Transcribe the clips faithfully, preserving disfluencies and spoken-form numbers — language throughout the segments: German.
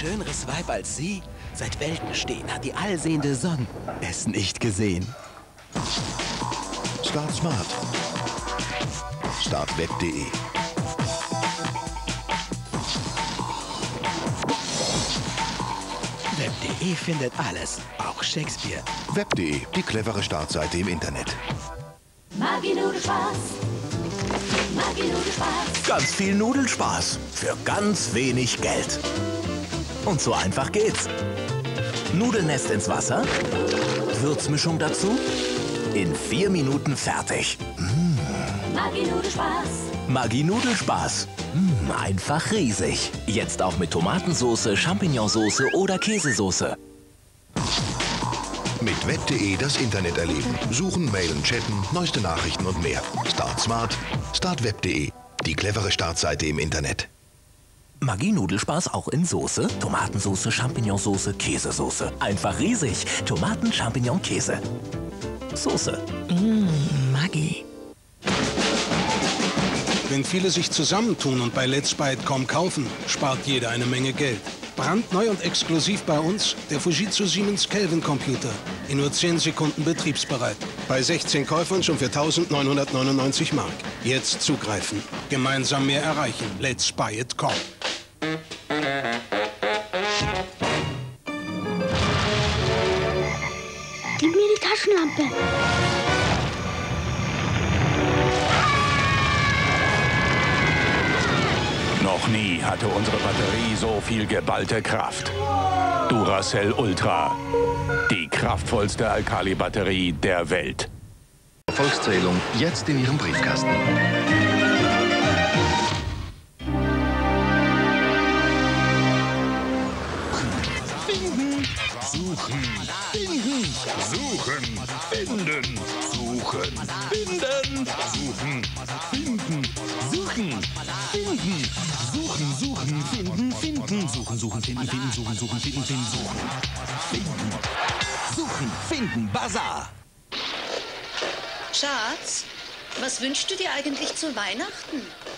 schöneres Weib als sie? Seit Welten stehen hat die allsehende Sonne es nicht gesehen. Start Smart. Start Web punkt de. Web punkt de findet alles, auch Shakespeare. Web punkt de, die clevere Startseite im Internet. Maggi Nudelspaß. Maggi Nudelspaß. Ganz viel Nudelspaß für ganz wenig Geld. Und so einfach geht's. Nudelnest ins Wasser, Würzmischung dazu, in vier Minuten fertig. Mmh. Maggi Nudelspaß. Maggi Nudelspaß. Mmh, einfach riesig. Jetzt auch mit Tomatensoße, Champignonsauce oder Käsesoße. Mit Web punkt de das Internet erleben. Suchen, mailen, chatten, neueste Nachrichten und mehr. Start Smart. Start Web punkt de. Die clevere Startseite im Internet. Maggi Nudelspaß auch in Soße, Tomatensoße, Champignonsauce, Käsesoße. Einfach riesig. Tomaten, Champignon, Käse. Soße. Mmh, Maggi. Wenn viele sich zusammentun und bei Let's Buy kaum kaufen, spart jeder eine Menge Geld. Brandneu und exklusiv bei uns der Fujitsu Siemens Kelvin Computer. In nur zehn Sekunden betriebsbereit. Bei sechzehn Käufern schon für eintausendneunhundertneunundneunzig Mark. Jetzt zugreifen. Gemeinsam mehr erreichen. Let's Buy it com. Gib mir die Taschenlampe. Noch nie hatte unsere Batterie so viel geballte Kraft. Duracell Ultra. Die kraftvollste Alkali-Batterie der Welt. Volkszählung jetzt in Ihrem Briefkasten. Finden, suchen, finden, suchen, finden, suchen, finden, suchen, finden, suchen, finden, suchen, suchen, finden, finden, suchen, suchen, finden, finden, suchen, suchen, finden, finden, suchen, finden, Suchen, finden, Bazar. Schatz, was wünschst du dir eigentlich zu Weihnachten?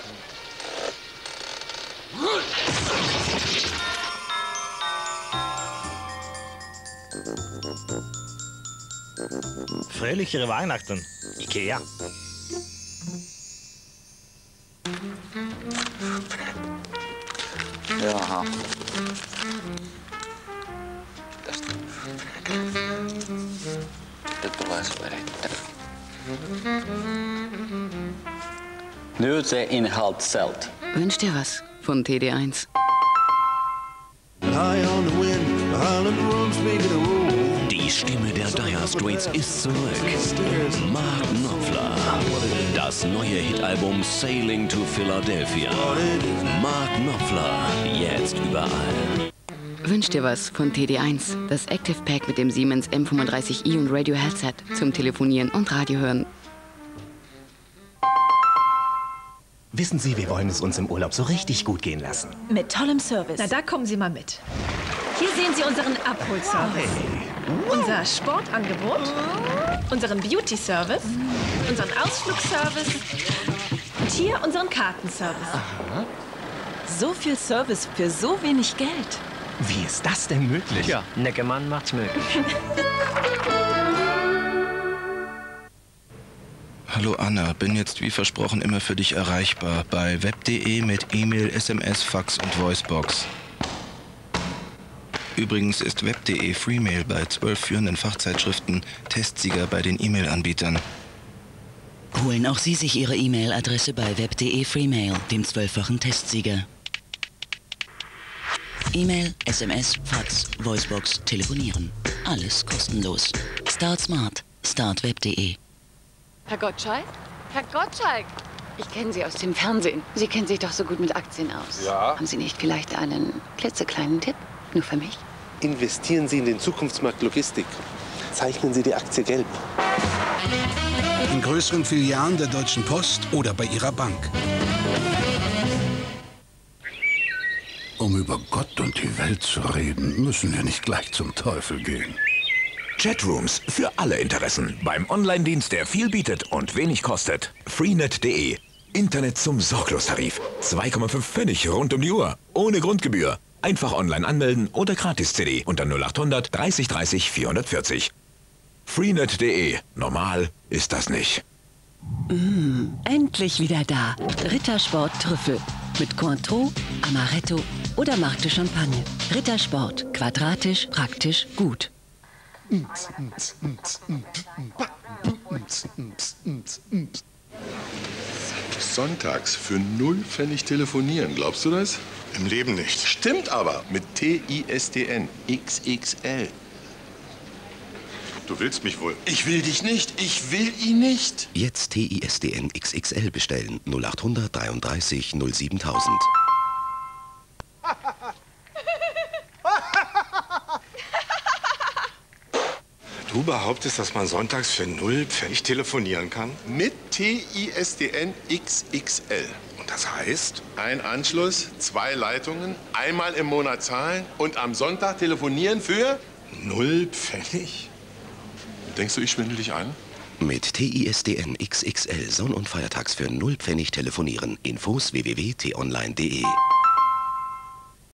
Fröhlichere Weihnachten. Ikea. Jaha. Tästä tulee verittely. Nyt se Inhalt zählt. Wünsch dir was von T D eins. Die Stimme der Dire Straits ist zurück. Mark Knopfler. Das neue Hitalbum Sailing to Philadelphia. Mark Knopfler, jetzt überall. Wünsch dir was von T D eins. Das Active Pack mit dem Siemens M fünfunddreißig i und Radio Headset zum Telefonieren und Radio hören. Wissen Sie, wir wollen es uns im Urlaub so richtig gut gehen lassen. Mit tollem Service. Na, da kommen Sie mal mit. Hier sehen Sie unseren Abholservice, hey. Unser Sportangebot, unseren Beauty-Service, unseren Ausflugsservice und hier unseren Kartenservice. Aha. So viel Service für so wenig Geld. Wie ist das denn möglich? Ja, Neckermann macht's möglich. Hallo Anna, bin jetzt wie versprochen immer für dich erreichbar bei web punkt de mit E-Mail, S M S, Fax und Voicebox. Übrigens ist web punkt de Freemail bei zwölf führenden Fachzeitschriften Testsieger bei den E-Mail-Anbietern. Holen auch Sie sich Ihre E-Mail-Adresse bei web punkt de Freemail, dem zwölffachen Testsieger. E-Mail, S M S, Fax, Voicebox, Telefonieren. Alles kostenlos. Start Smart. Start web punkt de. Herr Gottschalk? Herr Gottschalk! Ich kenne Sie aus dem Fernsehen. Sie kennen sich doch so gut mit Aktien aus. Ja. Haben Sie nicht vielleicht einen klitzekleinen Tipp? Nur für mich? Investieren Sie in den Zukunftsmarkt Logistik. Zeichnen Sie die Aktie gelb. In größeren Filialen der Deutschen Post oder bei Ihrer Bank. Um über Gott und die Welt zu reden, müssen wir nicht gleich zum Teufel gehen. Chatrooms für alle Interessen. Beim Online-Dienst, der viel bietet und wenig kostet. freenet punkt de. Internet zum Sorglostarif. zwei Komma fünf Pfennig rund um die Uhr. Ohne Grundgebühr. Einfach online anmelden oder Gratis-C D unter null achthundert dreißig dreißig vierhundertvierzig. Freenet punkt de. Normal ist das nicht. Mmh, endlich wieder da. Rittersport Trüffel. Mit Cointreau, Amaretto oder Marque Champagne. Rittersport. Quadratisch, praktisch, gut. Sonntags für null Pfennig telefonieren, glaubst du das? Im Leben nicht. Stimmt aber, mit T I S D N X X L. Du willst mich wohl. Ich will dich nicht, ich will ihn nicht. Jetzt T I S D N X X L bestellen. null achthundert dreiunddreißig null siebentausend. Du behauptest, dass man sonntags für null Pfennig telefonieren kann? Mit T I S D N X X L. Und das heißt? Ein Anschluss, zwei Leitungen, einmal im Monat zahlen und am Sonntag telefonieren für null Pfennig? Denkst du, ich schwindel dich ein? Mit T I S D N X X L Sonn- und Feiertags für null Pfennig telefonieren. Infos w w w punkt t online punkt de.